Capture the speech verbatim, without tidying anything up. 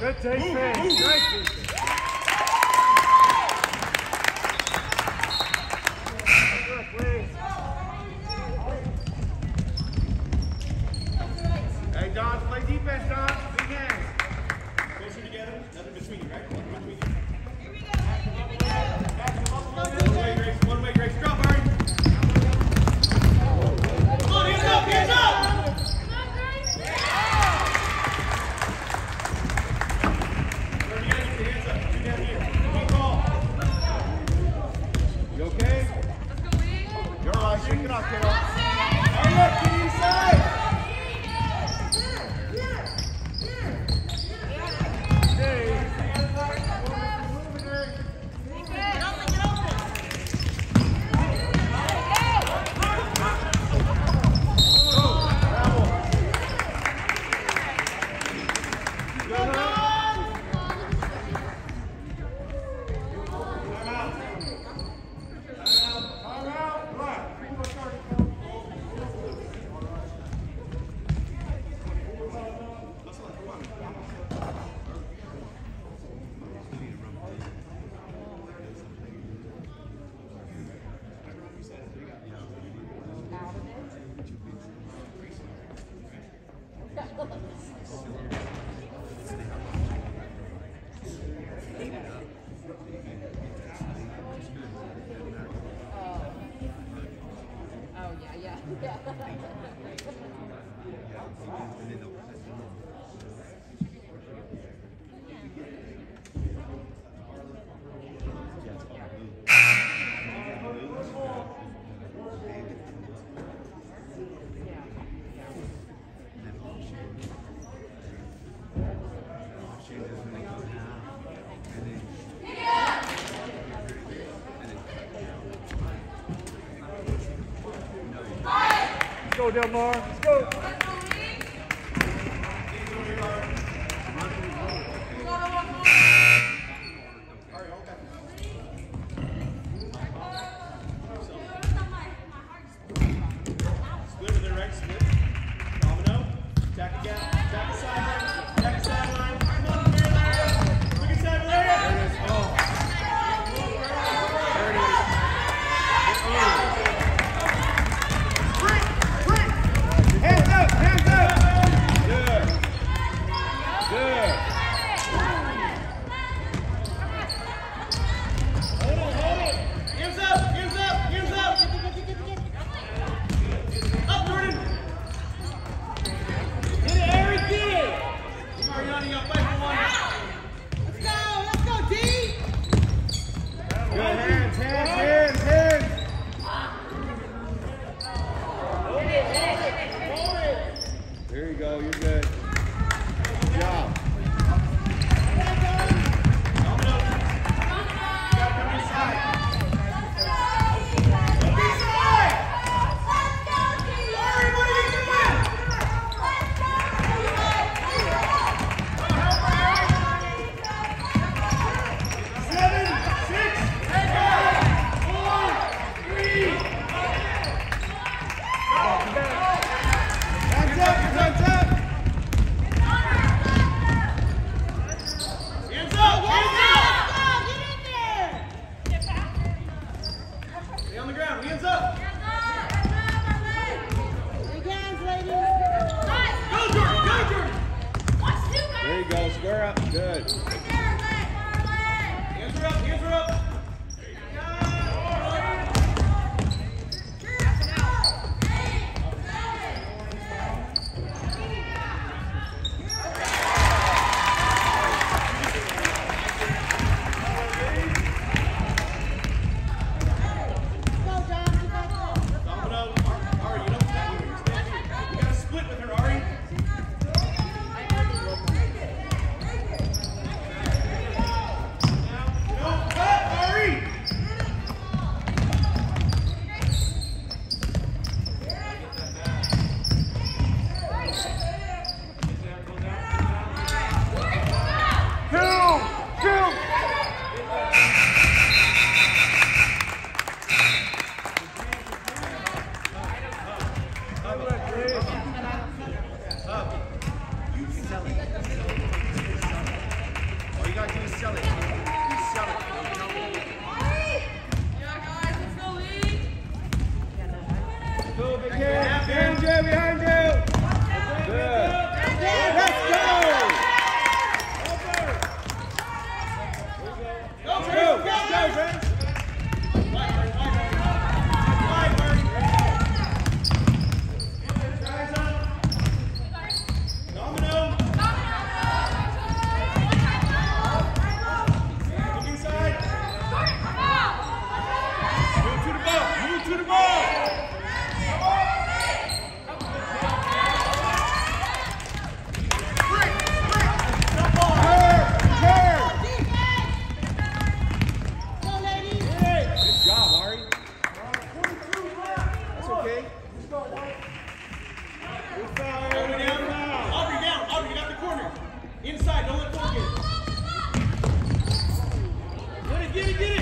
Good defense. Great defense. Hey, Don, play defense, Don. Big hands. Closer together. Nothing between you, right? Nothing between you. Here we go. Here we go. One way, Grace. One way, Grace. Drop, Ari. Come on, hands up, hands up. Come on, Grace. Wherever you gotta get your hands up. Two down here. One call. You okay? Let's go, Lee. You're all right. Shake it off, kiddo. Hurry up, get inside. Let's go, Delmar. Let's go. Split with it, right? Split. Domino. Attack again. Attack the sideline. Attack the sideline. Come on, Valeria. Look inside, Valeria. There it is. Oh. There it is. Hands up! Hands up! Good. Good. Hold on, hold it. Hands up! Hands up! Hands up! Up, Jordan! Get it, Eric! Get it! Mariana, you got fight for one. Let's go! Let's go, D! Good hands, hands, hands, hands! There you go, you're good. Good job. Domino. You gotta come inside. Come inside! Larry, what are you doing? Seven, six, five, four, three. Hands up, hands up! Hands up, hands up! Stay on the ground, hands up! Go, Jordan, go, Jordan! There you go, square up, good. Hands are up, hands are up! Inside, don't let go get it. Get it, get it, get it.